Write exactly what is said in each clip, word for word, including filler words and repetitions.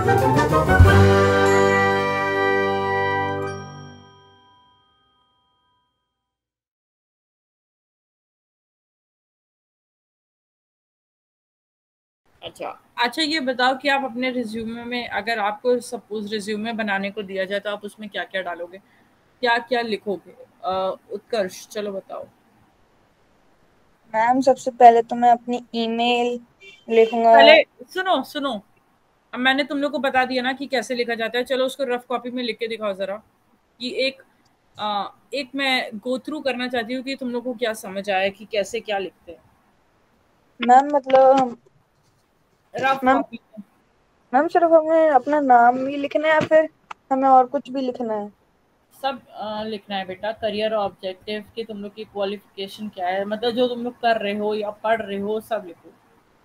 अच्छा अच्छा ये बताओ कि आप अपने रिज्यूमे में, अगर आपको सपोज रिज्यूमे बनाने को दिया जाए तो आप उसमें क्या क्या डालोगे, क्या क्या लिखोगे? अ, उत्कर्ष चलो बताओ। मैम सबसे पहले तो मैं अपनी ईमेल लिखूंगा। पहले सुनो सुनो, अब मैंने तुम लोग को बता दिया ना कि कैसे लिखा जाता है, चलो उसको रफ कॉपी में लिख के दिखाओ जरा। कि एक आ, एक मैं गो थ्रू करना चाहती हूँ कि तुम लोग को क्या समझ आया कि कैसे क्या लिखते हैं मैम मतलब हम रफ मैम कॉपी में। मैम सिर्फ हमें अपना नाम ही लिखना है या फिर हमें और कुछ भी लिखना है? सब आ, लिखना है बेटा, करियर ऑब्जेक्टिव कि तुम लोग की क्वालिफिकेशन क्या है, मतलब जो तुम लोग कर रहे हो या पढ़ रहे हो सब लिखो।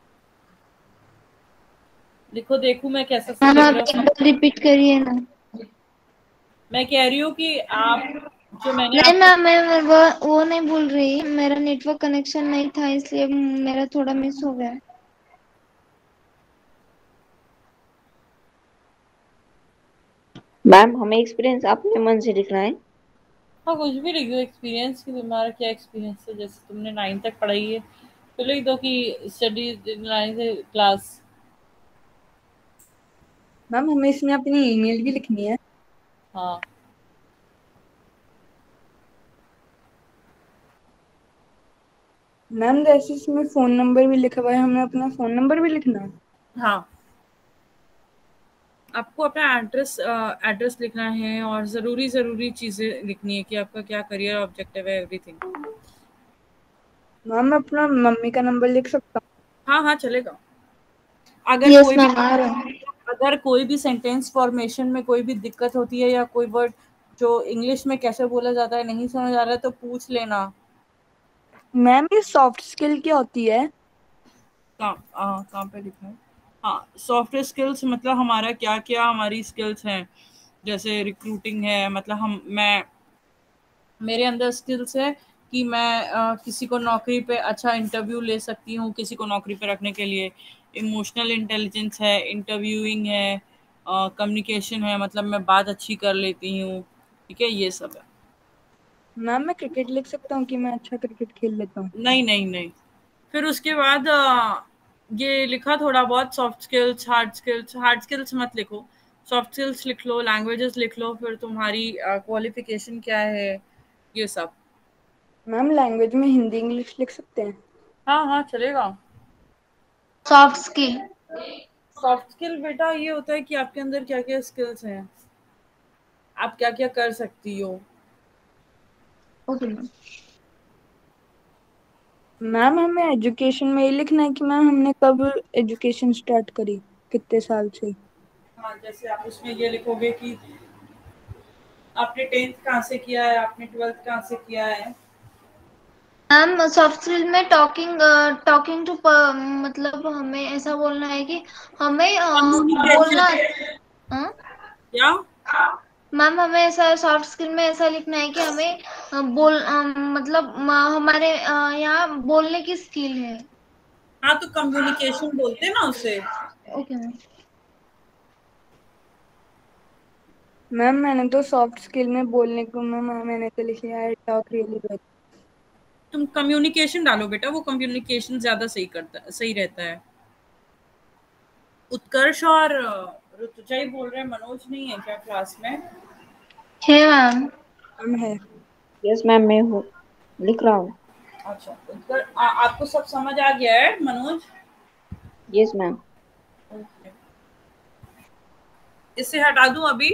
लिखो, देखूं मैं कैसा सब मैम लिख आप रहे हो एक सब। बार रिपीट करिए ना। मैं कह रही हूँ कि आप, जो मैंने नहीं आपको, मैम मैं वो वो नहीं बोल रही, मेरा नेटवर्क कनेक्शन नहीं था इसलिए मेरा थोड़ा मिस हो गया। मैम हमें एक्सपीरियंस अपने मन से लिखना है। हाँ कुछ भी लिख दो एक्सपीरियंस की, तुम्हारा क्या एक्सपीरियंस है, जैसे तुमने नाइन तक पढ़ाई है तो लिख दो कि स्टडी नाइन से क्लास। मैम हमें इसमें अपनी ईमेल भी लिखनी है। हाँ मैम जैसे इसमें फोन नंबर भी लिखा हुआ है, हमें अपना फोन नंबर भी लिखना है। हाँ, आपको अपना एड्रेस एड्रेस लिखना है और ज़रूरी ज़रूरी चीज़ें लिखनी है कि आपका क्या करियर ऑब्जेक्टिव है, एवरीथिंग। मैम मैं अपना मम्मी का नंबर लिख सकता हाँ हाँ चलेगा। अगर हूँ। यस कोई भी मैम आ रहा है। अगर कोई भी सेंटेंस फॉर्मेशन में कोई भी दिक्कत होती है या कोई वर्ड जो इंग्लिश में कैसे बोला जाता है नहीं समझ आ रहा है तो पूछ लेना। हूँ। मैम ये सॉफ्ट स्किल क्या होती है? कहाँ आ, कहाँ पे लिखा है? हाँ, सॉफ्ट स्किल्स मतलब हमारा क्या क्या हमारी स्किल्स हैं, जैसे रिक्रूटिंग है, मतलब हम मैं मेरे अंदर स्किल्स है कि मैं अ, किसी को नौकरी पे अच्छा इंटरव्यू ले सकती हूँ, किसी को नौकरी पे रखने के लिए। इमोशनल इंटेलिजेंस है, इंटरव्यूइंग है, कम्युनिकेशन है, मतलब मैं बात अच्छी कर लेती हूँ। ठीक है, ये सब है। मैम मैं क्रिकेट लिख सकता हूँ कि मैं अच्छा क्रिकेट खेल लेता हूँ? नहीं नहीं नहीं, फिर उसके बाद अ, ये लिखा थोड़ा बहुत soft skills, hard skills. Hard skills मत लिखो, सॉफ्ट स्किल्स लिख लो, लैंग्वेजेस लिख लो, फिर तुम्हारी क्वालिफिकेशन क्या है, ये सब। मैम लैंग्वेज में हिंदी इंग्लिश लिख सकते हैं? हाँ हाँ चलेगा। Soft skill. सॉफ्ट स्किल बेटा ये होता है कि आपके अंदर क्या क्या स्किल्स हैं, आप क्या क्या कर सकती हो। Okay ma'am. मैम हमें एजुकेशन में ये लिखना है कि मैम हमने कब एजुकेशन स्टार्ट करी, कितने साल से? हाँ, जैसे आप उसमें ये लिखोगे कि आपने टेंथ कहाँ से किया है, आपने ट्वेल्थ कहाँ से किया है। मैम सॉफ्ट स्किल में टॉकिंग टॉकिंग टू मतलब हमें ऐसा बोलना है कि हमें अ, कम्युनिकेशन। बोलना। हाँ? क्या? मैम हमें ऐसा सॉफ्ट स्किल में ऐसा लिखना है कि हमें अ, बोल अ, मतलब अ, हमारे अ, यहाँ बोलने की स्किल है। हाँ तो कम्युनिकेशन बोलते हैं ना उसे। Okay ma'am. मैम मैंने तो सॉफ्ट स्किल में बोलने को मैम मैंने तो लिखा है टॉक रियली वेल। तुम कम्युनिकेशन डालो बेटा, वो कम्युनिकेशन ज्यादा सही करता सही रहता है। उत्कर्ष और अ, ऋतुजा ही बोल रहे हैं, मनोज नहीं है क्या क्लास में? है मैम। मैम है। यस मैम मैं हूँ, लिख रहा हूँ। अच्छा उत्कर, आ, आपको सब समझ आ गया है मनोज? Yes ma'am. ओके, इसे हटा दूं अभी?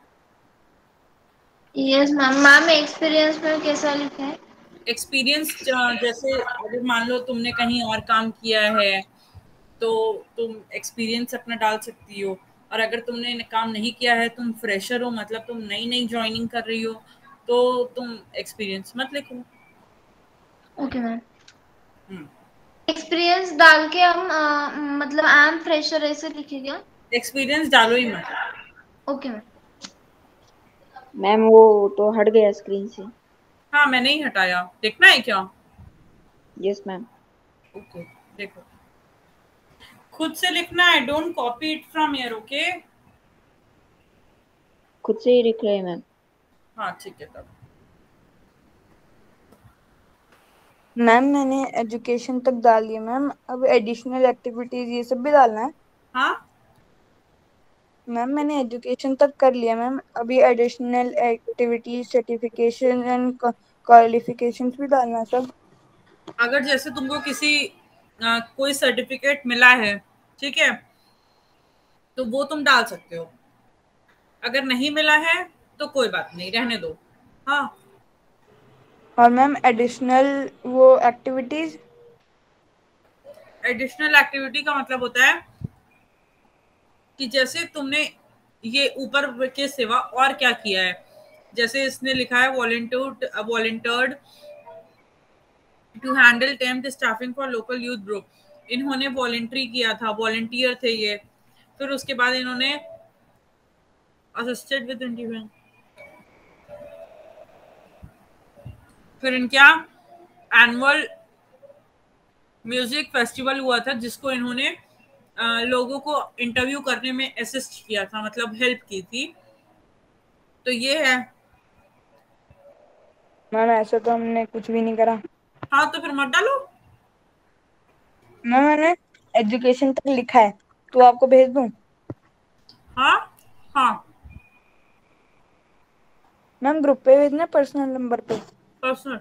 Yes ma'am. मैम एक्सपीरियंस में कैसा लिखा है? एक्सपीरियंस जैसे अगर मान लो तुमने कहीं और काम किया है तो तुम एक्सपीरियंस अपना डाल सकती हो। और अगर तुमने न- काम नहीं किया है, तुम फ्रेशर हो, मतलब तुम नई नई ज्वाइनिंग कर रही हो, तो तुम एक्सपीरियंस मत लिखो। Okay ma'am. हम्म, एक्सपीरियंस डाल के हम अ, मतलब आई एम फ्रेशर ऐसे लिखेगा? एक्सपीरियंस डालो ही मत। Okay ma'am. मैम वो तो हट गया स्क्रीन से। हाँ मैंने ही हटाया, देखना है क्या? Yes ma'am. ओके, देखो खुद से लिखना है, don't copy it from here, okay. खुद से ही लिख रहे हैं मैम। हाँ ठीक है तब। मैम मैंने एजुकेशन तक डाल दिया मैम, अब एडिशनल एक्टिविटीज ये सब भी डालना है? हाँ मैम मैंने एजुकेशन तक कर लिया मैम, अभी additional activities, certification and qualifications भी डालना है सब? अगर जैसे तुमको किसी आ, कोई सर्टिफिकेट मिला है, ठीक है, तो वो तुम डाल सकते हो। अगर नहीं मिला है तो कोई बात नहीं, रहने दो। हाँ और मैम एडिशनल वो एक्टिविटीज? एडिशनल एक्टिविटी का मतलब होता है कि जैसे तुमने ये ऊपर के सिवा और क्या किया है। जैसे इसने लिखा है volunteered volunteered to handle temp staffing for local youth group. इन्होंने वॉलंटरी किया था, वॉलंटियर थे ये। फिर उसके बाद इन्होंने असिस्टेड विद इंटरव्यू। फिर इनका एनुअल म्यूजिक फेस्टिवल हुआ था जिसको इन्होंने अ, लोगों को इंटरव्यू करने में असिस्ट किया था, मतलब हेल्प की थी। तो ये है। मैम ऐसा तो हमने कुछ भी नहीं करा। हाँ तो फिर मत डालो। मैम मैंने एजुकेशन तक लिखा है, तो आपको भेज दूं? हाँ हाँ मैम ग्रुप पे भेजना, पर्सनल नंबर पे? पर्सनल।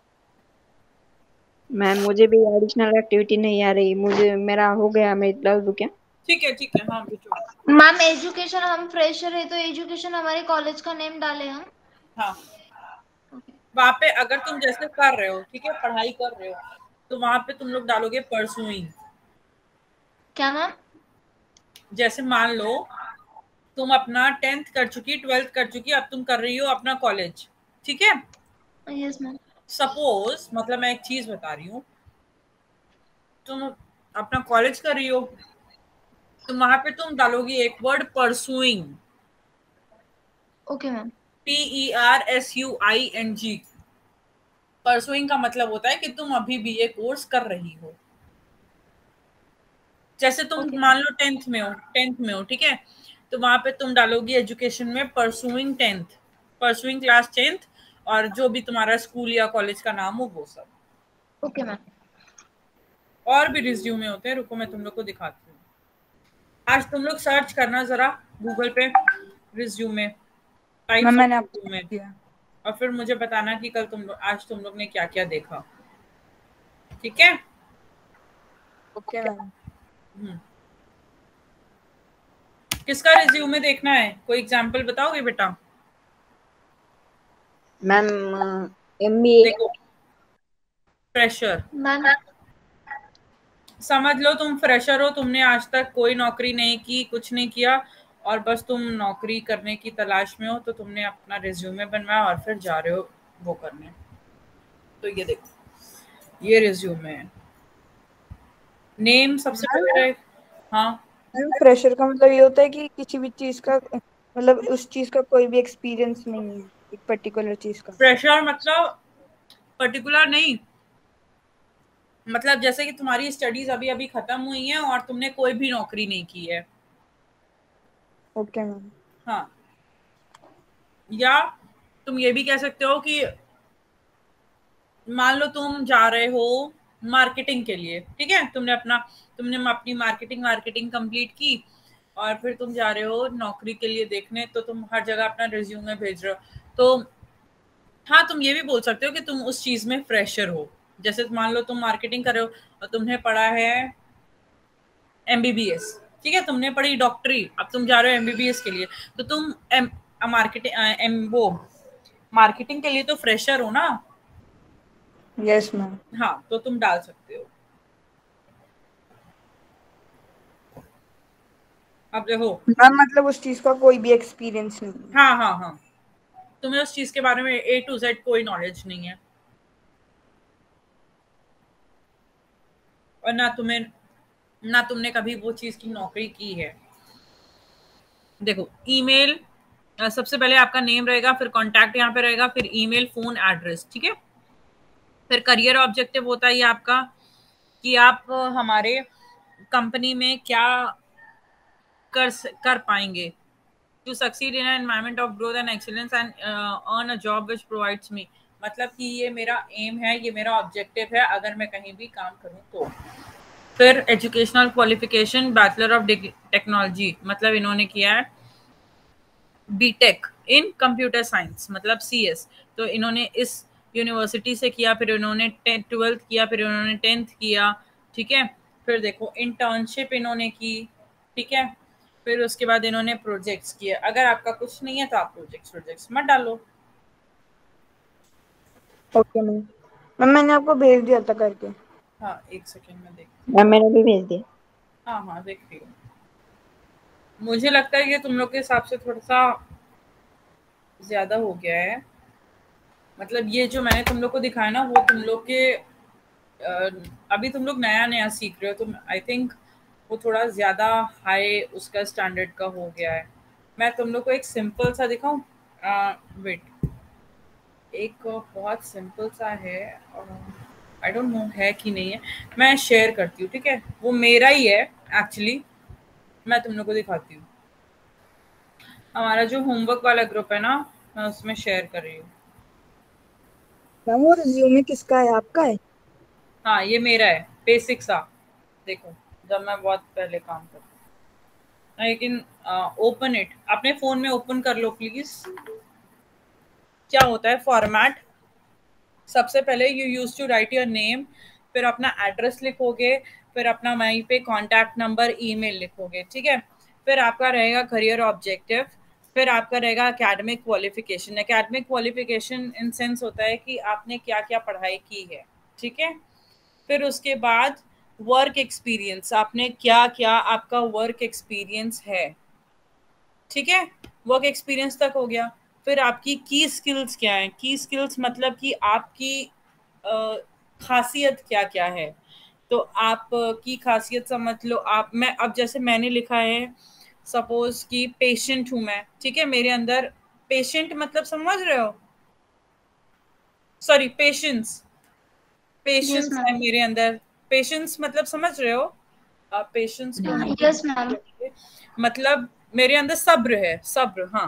मैम मुझे भी एडिशनल एक्टिविटी नहीं आ रही, मुझे मेरा हो गया, मैं डाल दूं क्या? ठीक है ठीक है, हाँ भेजो। मैम एजुकेशन, हम फ्रेशर है तो एजुकेशन हमारे कॉलेज का नेम डाले हम। हाँ वहां पे अगर तुम जैसे कर रहे हो, ठीक है, पढ़ाई कर रहे हो, तो वहां पे तुम लोग डालोगे परसुइंग। क्या मैम? जैसे मान लो तुम अपना टेंथ कर चुकी, ट्वेल्थ कर चुकी, अब तुम कर रही हो अपना कॉलेज, ठीक है। Yes ma'am. सपोज, मतलब मैं एक चीज बता रही हूँ, तुम अपना कॉलेज कर रही हो, तो वहां पे तुम डालोगी एक word pursuing. Okay ma'am. P E R S U I N G. Pursuing का मतलब होता है कि तुम अभी भी ये कोर्स कर रही हो। जैसे तुम ओके मान मैम। लो टेंथ में हो, टेंथ में हो, ठीक है, तो वहां पे तुम डालोगी एजुकेशन में pursuing tenth, pursuing class tenth, और जो भी तुम्हारा स्कूल या कॉलेज का नाम हो वो सब। Okay ma'am. और भी रिज्यूमे होते हैं, रुको मैं तुम लोग को दिखाती हूँ। आज तुम लोग सर्च करना जरा गूगल पे रिज्यूमे, मैम टाइप्स ऑफ मैंने आपको रिज्यूमे, दिया। और फिर मुझे बताना कि कल तुम लोग आज तुम लोग ने क्या क्या देखा, ठीक है। Okay ma'am. हम्म। किसका रिज्यूमे देखना है, कोई एग्जाम्पल बताओगे बेटा? Ma'am M B A. देखो फ्रेशर, मैम समझ लो तुम फ्रेशर हो, तुमने आज तक कोई नौकरी नहीं की, कुछ नहीं किया, और बस तुम नौकरी करने की तलाश में हो, तो तुमने अपना रिज्यूमे बनवाया और फिर जा रहे हो वो करने। तो ये देखो, ये रिज्यूमे है। नेम सबसे मैम पहले रहे। हाँ मैम फ्रेशर का मतलब ये होता है कि किसी भी चीज का, मतलब उस चीज का कोई भी एक्सपीरियंस नहीं है, एक पर्टिकुलर चीज का? फ्रेशर मतलब पर्टिकुलर नहीं, मतलब जैसे कि तुम्हारी स्टडीज अभी अभी खत्म हुई हैं और तुमने कोई भी नौकरी नहीं की है। Okay ma'am. हाँ, या तुम ये भी कह सकते हो कि मान लो तुम जा रहे हो मार्केटिंग के लिए, ठीक है, तुमने अपना तुमने अपनी मार्केटिंग मार्केटिंग कंप्लीट की, और फिर तुम जा रहे हो नौकरी के लिए देखने, तो तुम हर जगह अपना रिज्यूमे भेज रहे हो। तो हाँ, तुम ये भी बोल सकते हो कि तुम उस चीज में फ्रेशर हो। जैसे मान लो तुम मार्केटिंग कर रहे हो और तुमने पढ़ा है एमबीबीएस, ठीक है, तुमने पढ़ी डॉक्टरी, अब तुम जा रहे हो एमबीबीएस के लिए, तो तुम एम मार्केटिंग एम वो मार्केटिंग के लिए तो फ्रेशर हो ना। Yes ma'am. हाँ तो तुम डाल सकते हो। अब देखो, मैम मतलब उस चीज का कोई भी एक्सपीरियंस नहीं है? हाँ हाँ हाँ, तुम्हें उस चीज के बारे में ए टू जेड कोई नॉलेज नहीं है, और ना तुम्हें ना तुमने कभी वो चीज की नौकरी की है। देखो ईमेल, अ, सबसे पहले आपका नेम रहेगा, फिर कॉन्टैक्ट यहाँ पे रहेगा, फिर ईमेल, फोन, एड्रेस, ठीक है। फिर करियर ऑब्जेक्टिव होता है ये आपका, कि आप अ, हमारे कंपनी में क्या कर स- कर पाएंगे, to succeed in an environment of growth and excellence and uh, earn a job which provides me, मतलब कि ये मेरा एम है, ये मेरा ऑब्जेक्टिव है अगर मैं कहीं भी काम करूँ तो। फिर educational qualification bachelor of technology, मतलब इन्होंने किया है बीटेक इन कंप्यूटर साइंस, मतलब सीएस, तो इन्होंने इस यूनिवर्सिटी से किया, फिर इन्होंने ट्वेल्थ किया, फिर इन्होंने टेंथ किया, ठीक है। फिर देखो इंटर्नशिप इन्होंने की, ठीक है। फिर उसके बाद इन्होंने प्रोजेक्ट्स किए। अगर आपका कुछ नहीं है तो आप प्रोजेक्ट्स प्रोजेक्ट्स मत डालो। Okay ma'am. मैम मैंने आपको भेज दिया था करके। हाँ एक सेकेंड में देख। मैम मैंने भी भेज दिया। हाँ हाँ देख रही हूँ। मुझे लगता है कि तुम लोग के हिसाब से थोड़ा सा ज्यादा हो गया है, मतलब ये जो मैंने तुम लोग को दिखाया ना वो तुम लोग के अभी तुम लोग नया नया सीख रहे हो, तो आई थिंक वो थोड़ा ज़्यादा हाई उसका स्टैंडर्ड का हो गया है। मैं तुम लोग को एक सिंपल सा दिखाऊं, वेट, एक बहुत सिंपल सा है, आई डोंट नो है कि नहीं है, मैं शेयर करती हूँ, ठीक है। वो मेरा ही है एक्चुअली, मैं तुम लोग को दिखाती हूँ। हमारा जो होमवर्क वाला ग्रुप है ना, मैं उसमें शेयर कर रही हूँ। मैम वो रिज्यूमे किसका है, आपका है? हाँ ये मेरा है, बेसिक सा। देखो जब मैं बहुत पहले काम करती, लेकिन ओपन इट, अपने फोन में ओपन कर लो प्लीज। क्या होता है फॉर्मेट, सबसे पहले you use to write your name, फिर अपना एड्रेस लिखोगे, फिर अपना वहीं पे कॉन्टैक्ट नंबर, ईमेल लिखोगे, ठीक है। फिर आपका रहेगा करियर ऑब्जेक्टिव, फिर आपका रहेगा academic qualification. Academic qualification in sense होता है कि आपने क्या क्या पढ़ाई की है, ठीक है। फिर उसके बाद वर्क एक्सपीरियंस, आपने क्या क्या आपका वर्क एक्सपीरियंस है, ठीक है। वर्क एक्सपीरियंस तक हो गया। फिर आपकी की स्किल्स क्या है, की स्किल्स मतलब कि आपकी अ, खासियत क्या क्या है। तो आप की खासियत समझ लो, आप मैं अब जैसे मैंने लिखा है सपोज कि पेशेंट हूं मैं, ठीक है। मेरे अंदर पेशेंट मतलब समझ रहे हो, सॉरी पेशेंस, यस पेशेंस है मैम। मेरे अंदर। पेशेंस मतलब समझ रहे हो आप, पेशेंस को हम यस मैम। मतलब मेरे अंदर सब्र है, सब्र, हाँ।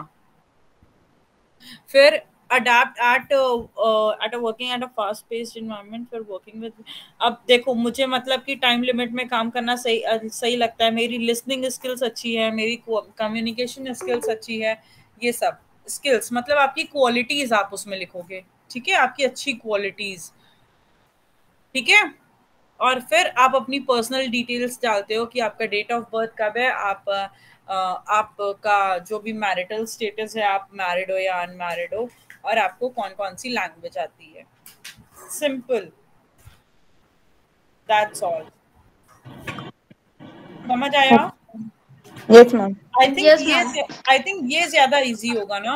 फिर adept at at working at a fast paced environment, फिर वर्किंग विद, अब देखो मुझे मतलब कि टाइम लिमिट में काम करना सही uh, सही लगता है। मेरी लिसनिंग स्किल्स अच्छी है, मेरी कम्युनिकेशन स्किल्स अच्छी है, ये सब स्किल्स मतलब आपकी क्वालिटीज आप उसमें लिखोगे, ठीक है, आपकी अच्छी क्वालिटीज, ठीक है। और फिर आप अपनी पर्सनल डिटेल्स डालते हो कि आपका डेट ऑफ बर्थ कब है, आप अ, आपका जो भी मैरिटल स्टेटस है, आप मैरिड हो या अनमैरिड हो, और आपको कौन कौन सी लैंग्वेज आती है। Simple, that's all. समझ आया? Yes ma'am. I think yes ma'am. ये आई थिंक ये ज्यादा इजी होगा ना,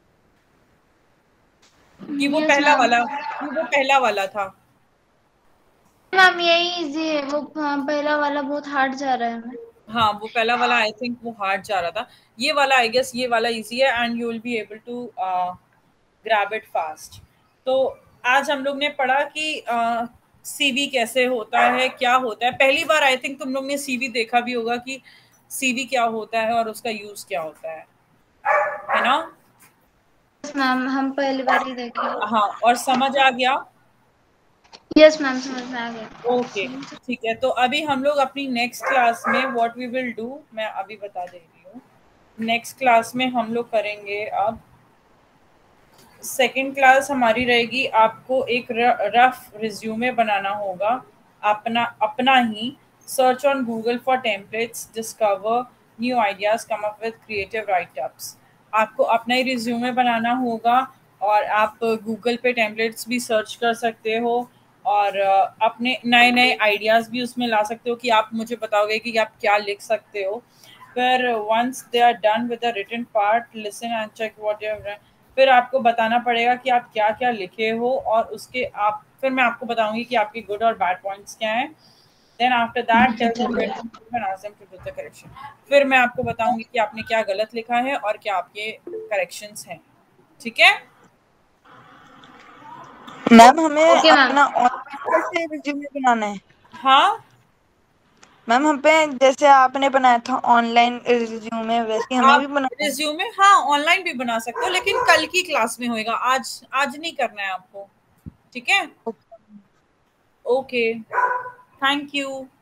कि वो यस पहला मैम। वाला कि वो पहला वाला था। मैम यही इजी है, वो हाँ, पहला वाला बहुत हार्ड जा रहा है हमें। हाँ वो पहला वाला आई थिंक वो हार्ड जा रहा था, ये वाला आई गेस ये वाला इजी है, and you will be able to grab it fast. तो आज हम लोग ने पढ़ा कि सीवी कैसे होता है, क्या होता है। पहली बार आई थिंक तुम लोग ने सीवी देखा भी होगा कि सीवी क्या होता है और उसका यूज क्या होता है है ना? यस मैम, हम पहली बार ही देखे। हाँ, और समझ आ गया? यस मैम, समझ में आ गया। ओके ठीक है। तो अभी हम लोग अपनी नेक्स्ट क्लास में व्हाट वी विल डू, मैं अभी बता दे रही हूँ। नेक्स्ट क्लास में हम लोग करेंगे, अब सेकेंड क्लास हमारी रहेगी, आपको एक रफ रिज्यूमे बनाना होगा अपना अपना ही। Search on Google for templates, discover new ideas, come up with creative writeups. आपको अपना ही रिज्यूमे बनाना होगा, और आप गूगल पे टेम्पलेट्स भी सर्च कर सकते हो, और अ, अपने नए नए आइडियाज़ भी उसमें ला सकते हो कि आप मुझे बताओगे कि आप क्या लिख सकते हो। फिर once they are done with the written part, listen and check what you have, फिर आपको बताना पड़ेगा कि आप क्या क्या लिखे हो, और उसके आप फिर मैं आपको बताऊंगी कि आपके गुड और बैड पॉइंट्स क्या हैं। Then after that tell them and ask them to do the correction. फिर मैं आपको बताऊंगी कि आपने क्या गलत लिखा है और क्या आपके करेक्शंस हैं, ठीक है। मैम हमें ओके मैम। अपना ऑनलाइन से रिज्यूमे बनाना है? हाँ मैम हम पे जैसे आपने बनाया था ऑनलाइन रिज्यूमे वैसे हमें आप भी बनाना है। रिज्यूमे हाँ ऑनलाइन भी बना सकते हो, लेकिन कल की क्लास में होएगा, आज आज नहीं करना है आपको, ठीक है? ओके। Okay, thank you.